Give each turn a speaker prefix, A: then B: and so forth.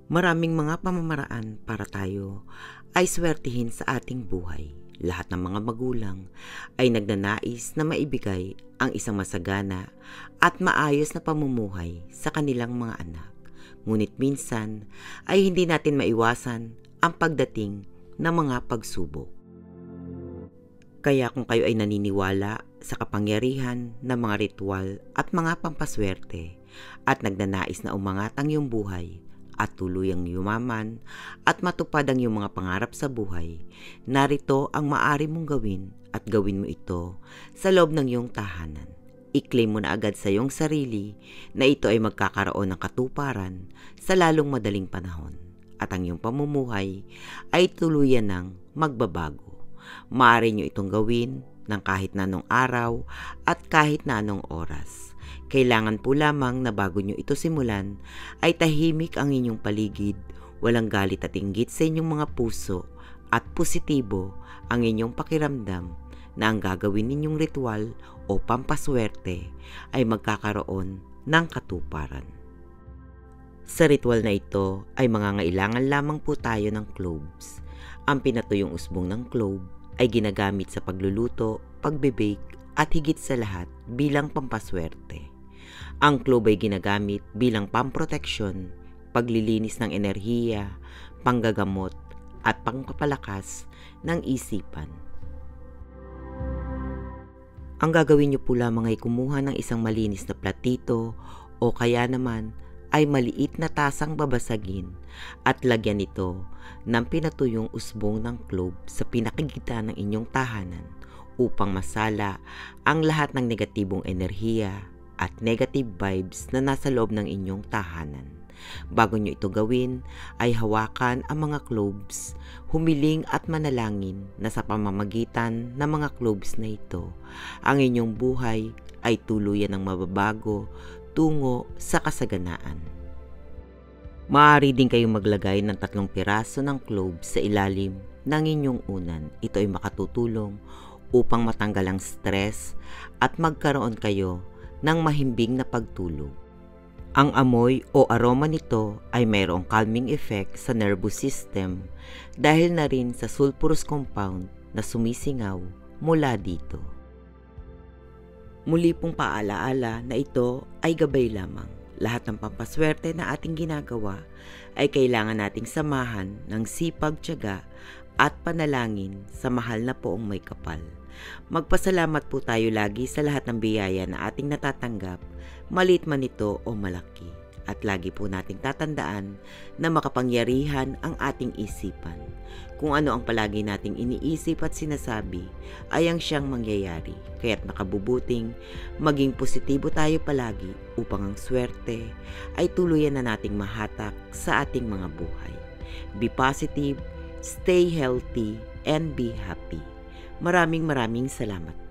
A: Maraming mga pamamaraan para tayo ay swertihin sa ating buhay. Lahat ng mga magulang ay nagnanais na maibigay ang isang masagana at maayos na pamumuhay sa kanilang mga anak. Ngunit minsan ay hindi natin maiwasan ang pagdating ng mga pagsubok. Kaya kung kayo ay naniniwala sa kapangyarihan ng mga ritual at mga pampaswerte at nagnanais na umangat ang iyong buhay at tuluyang yumaman at matupad ang iyong mga pangarap sa buhay, narito ang maaari mong gawin at gawin mo ito sa loob ng iyong tahanan. I-claim mo na agad sa iyong sarili na ito ay magkakaroon ng katuparan sa lalong madaling panahon at ang iyong pamumuhay ay tuluyan ng magbabago. Maaari nyo itong gawin ng kahit na anong araw at kahit na anong oras. Kailangan po lamang na bago nyo ito simulan ay tahimik ang inyong paligid, walang galit at inggit sa inyong mga puso at positibo ang inyong pakiramdam na ang gagawin ninyong ritual o pampaswerte ay magkakaroon ng katuparan. Sa ritual na ito ay mangangailangan lamang po tayo ng cloves. Ang pinatuyong usbong ng clove ay ginagamit sa pagluluto, pagbe-bake at higit sa lahat bilang pampaswerte. Ang clove ay ginagamit bilang pamproteksyon, paglilinis ng enerhiya, panggagamot at pangpapalakas ng isipan. Ang gagawin niyo po lamang ay kumuha ng isang malinis na platito o kaya naman ay maliit na tasang babasagin at lagyan ito ng pinatuyong usbong ng clove sa pinakagitan ng inyong tahanan upang masala ang lahat ng negatibong enerhiya at negative vibes na nasa loob ng inyong tahanan. Bago nyo ito gawin, ay hawakan ang mga cloves, humiling at manalangin na sa pamamagitan ng mga cloves na ito, ang inyong buhay ay tuluyan ng mababago tungo sa kasaganaan. Maaari din kayong maglagay ng 3 piraso ng cloves sa ilalim ng inyong unan. Ito ay makatutulong upang matanggal ang stress at magkaroon kayo ng mahimbing na pagtulog. Ang amoy o aroma nito ay mayroong calming effect sa nervous system dahil na rin sa sulfurous compound na sumisingaw mula dito. Muli pong paalaala na ito ay gabay lamang. Lahat ng pampaswerte na ating ginagawa ay kailangan nating samahan ng sipag, tiyaga at panalangin sa mahal na poong may kapal. Magpasalamat po tayo lagi sa lahat ng biyaya na ating natatanggap, maliit man ito o malaki. At lagi po nating tatandaan na makapangyarihan ang ating isipan. Kung ano ang palagi nating iniisip at sinasabi ay ang siyang mangyayari. Kaya't nakabubuting maging positibo tayo palagi upang ang swerte ay tuluyan na nating mahatak sa ating mga buhay. Be positive, stay healthy, and be happy. Maraming salamat.